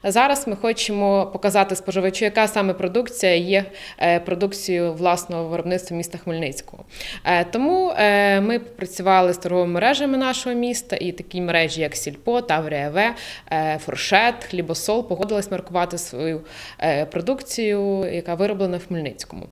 Зараз ми хочемо показати споживачу, яка саме продукція є продукцією власного виробництва міста Хмельницького. Тому ми працювали з торговими мережами нашого міста, і такі мережі, як Сільпо, Таврія АВ, Фуршет, Хлібосол, погодились маркувати свою продукцію, яка вироблена в Хмельницькому.